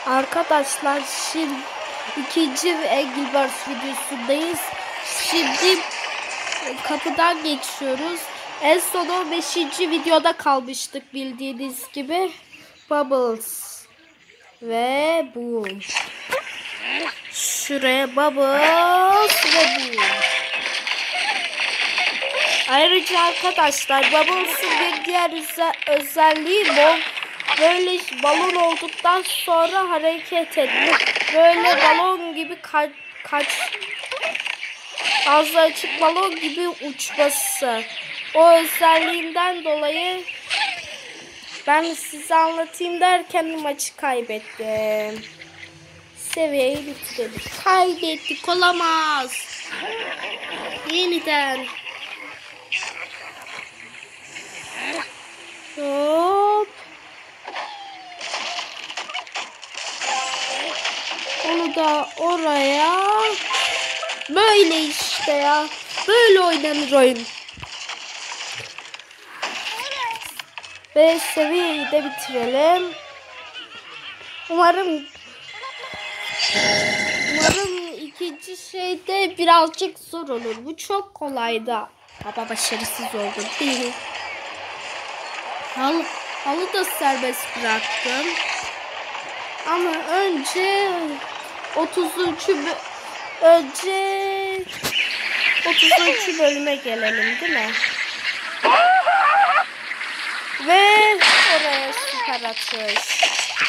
Arkadaşlar şimdi ikinci Angry Birds videosundayız. Şimdi kapıdan geçiyoruz. En son 5. videoda kalmıştık bildiğiniz gibi. Bubbles ve Boom. Şuraya Bubbles ve Boom. Ayrıca arkadaşlar Bubbles'ın bir diğer özelliği böyle balon olduktan sonra hareket etmek. Böyle balon gibi ağzı açık balon gibi uçması. O özelliğinden dolayı ben size anlatayım derken maçı kaybettim. Seviyeyi bitirdik. Kaybettik, olamaz. Yeniden. Hop. Onu da oraya. Böyle işte ya. Böyle oynanır oyun. Ve seviyeyi de bitirelim. Umarım ikinci şeyde birazcık zor olur. Bu çok kolaydı. Ama başarısız oldu değil mi? Halı da serbest bıraktım. Ama önce 33. bölüme gelelim değil mi? Ve oraya süper atış.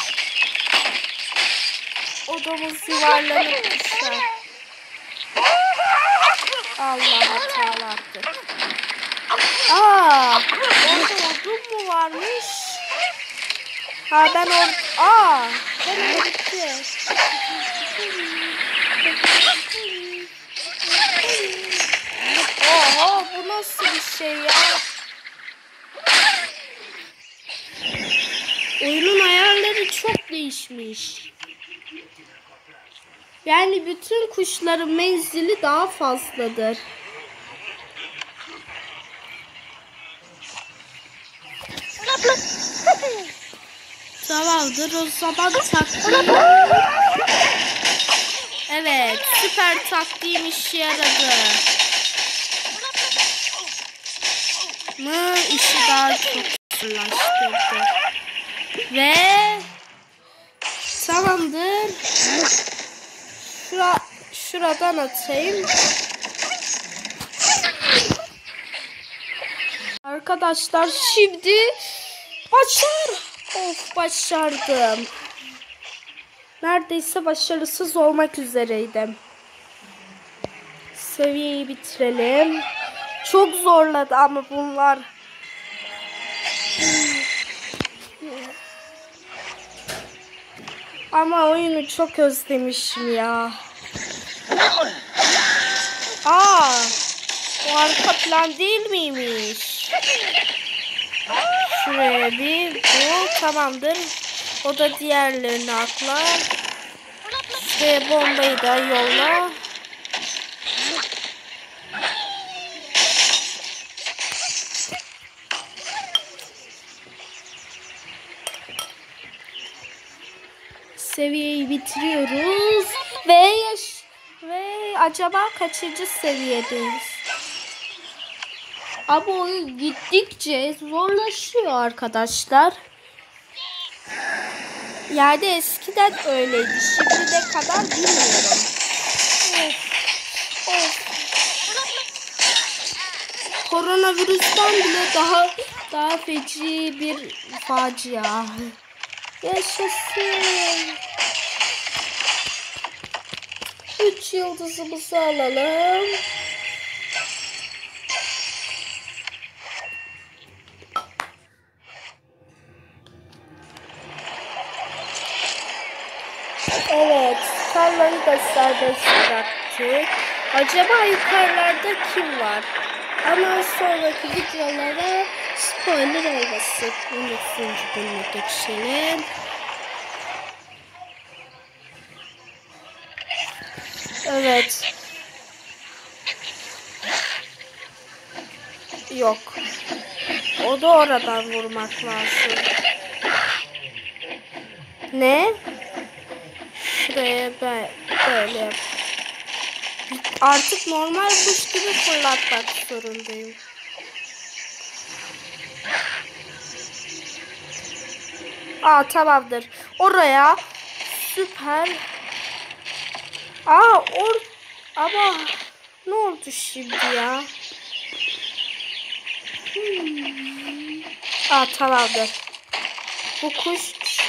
Odamız yuvarlanıp düşer. Allah hatalattı. Orada odun mu varmış? Ben gitti. Oha, bu nasıl bir şey ya? Oyunun ayarları çok değişmiş. Yani bütün kuşların menzili daha fazladır. Tamamdır, o zaman taktiğim. Evet, süper taktiğim işe yaradı. İşi daha çok zorlaştırdı. Ve tamamdır. Şuradan atayım. Arkadaşlar şimdi başardım. Neredeyse başarısız olmak üzereydim. Seviyeyi bitirelim. Çok zorladı ama bunlar. Ama oyunu çok özlemişim ya. O arka plan değil miymiş? Şuraya bu tamamdır. O da diğerlerini atlar. Şuraya bombayı da yolla. Seviyeyi bitiriyoruz ve acaba kaçıncı seviyedeyiz? Ama oyun gittikçe zorlaşıyor arkadaşlar. Yani eskiden öyleydi. Şimdi ne kadar bilmiyorum. Koronavirüsten bile daha feci bir facia. Yaşasın. 3 yıldızımızı alalım. Evet, karları da serbest bıraktık. Acaba yukarılarda kim var? Ama sonraki videolara spoiler olmasın. 13. bölüme geçelim. Evet. Yok. O da oradan vurmak lazım. Ne? şuraya böyle yap. Artık normal kuş gibi fırlatmak zorundayım. Aa tamamdır. Oraya süper. Ama ne oldu şimdi ya? Aa tamamdır. Bu kuş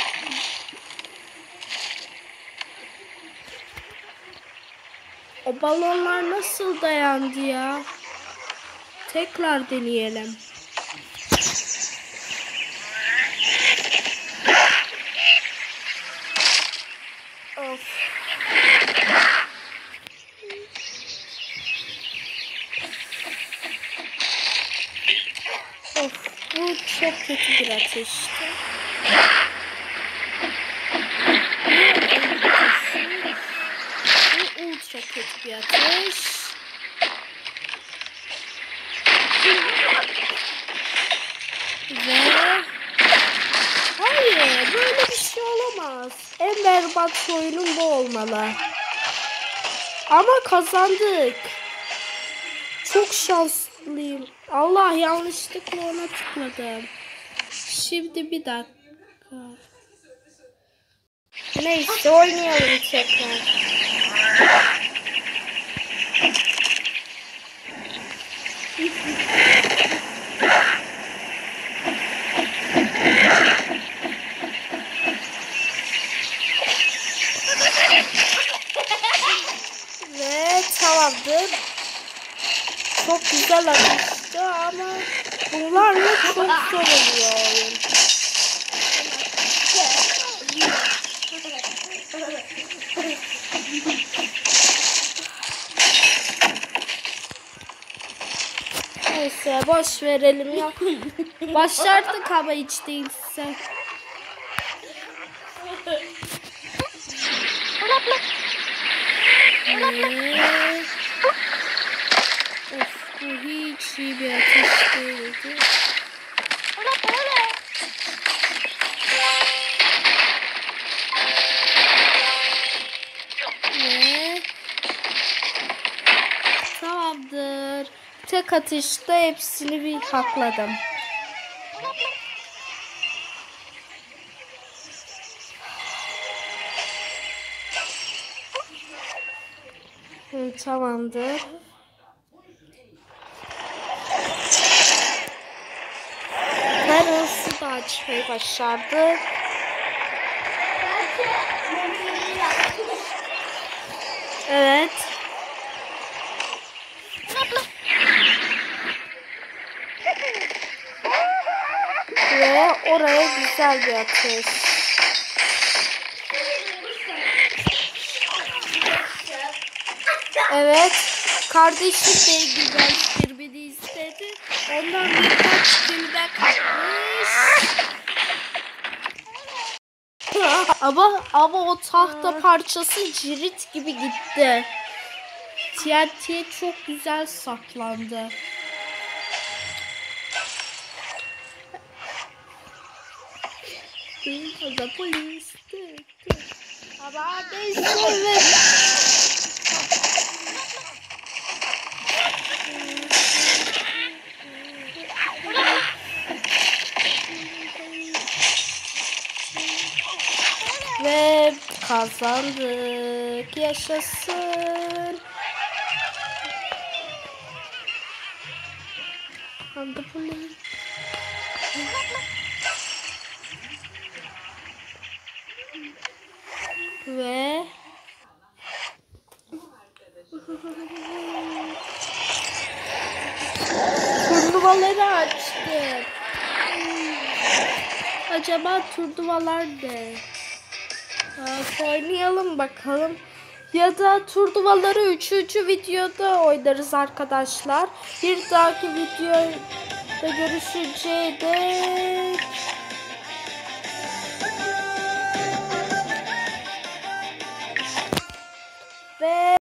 o balonlar nasıl dayandı ya? Tekrar deneyelim. Of. Of, bu çok kötü bir ateşti. Bu ultra kötü bir ateş. Ve hayır, böyle bir şey olamaz. En berbat oyunum bu olmalı. Ama kazandık. Çok şanslıyım. Allah, yanlışlıkla ona tıkladım. Şimdi bir dakika. Neyse, oynayalım tekrar. Ve tamamdır. Çok güzel atıştı ama bunlarla çok zor oluyor oyun. Neyse, boş verelim ya. Başardık ama hiç değilse. Of, bu hiç iyi bir ateş değildi. Ve tamamdır. Tek atışta hepsini bir hakladım. Tamamdır. Terası da açmayı başardık. Evet. Ve oraya güzel bir ateş. Evet. Kardeşim de güzel birbiri istedi. Ondan birkaç günde kalmış. ama o tahta parçası cirit gibi gitti. TNT çok güzel saklandı. Da polis. Ama neyse. Ve kazandık. Yaşasın. Hadi polis. Ve turnuvaları açtık. Acaba turnuvalar ne? Oynayalım bakalım. Ya da turnuvaları 3. videoda oynarız arkadaşlar. Bir dahaki videoda görüşeceğiz. Ve